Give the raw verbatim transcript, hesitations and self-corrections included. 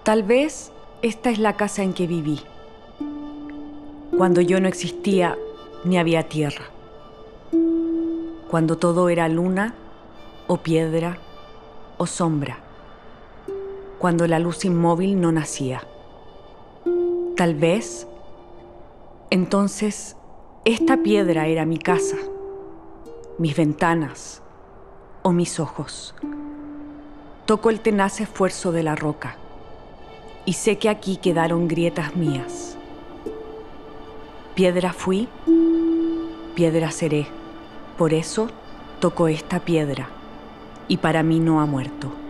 Tal vez esta es la casa en que viví, cuando yo no existía ni había tierra, cuando todo era luna o piedra o sombra, cuando la luz inmóvil no nacía. Tal vez, entonces, esta piedra era mi casa, mis ventanas o mis ojos. Toco el tenaz esfuerzo de la roca y sé que aquí quedaron grietas mías. Piedra fui, piedra seré. Por eso toco esta piedra y para mí no ha muerto.